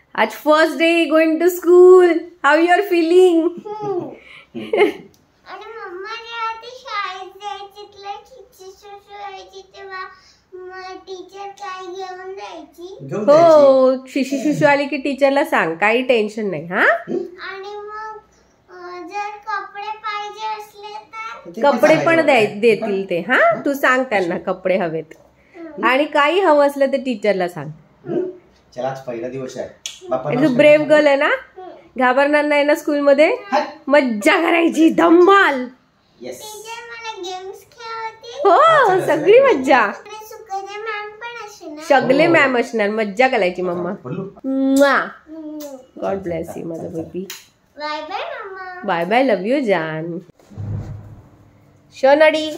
आज first day going to school. How you are feeling? आणि मम्मा जेव्हा ती शाळेत जायची तिला टीचर सुचवायची तेव्हा टीचर काय घेऊन जायची. हो, शिशी आली की टीचरला सांग, काही टेन्शन नाही. हा, आणि मग जर कपडे पाहिजे असले तर कपडे पण देतील ते. हा, तू सांग त्यांना कपडे हवेत आणि काही हवं असलं तर टीचरला सांग. चला आज पहिला दिवस आहे. तू ब्रेव गर्ल आहे ना, घाबरणार नाही ना स्कूल मध्ये. मज्जा करायची धम्माल. टीचर मला गेम्स खेळवते. हो, सगळी मज्जा. सुकन्या मॅम पण असणार. सगळे मॅम असणार. मज्जा करायची मम्मा. गॉड ब्लेस यू माझा बेबी. बाय बाय मम्मा. बाय बाय, लव यू जान. शोनाडी.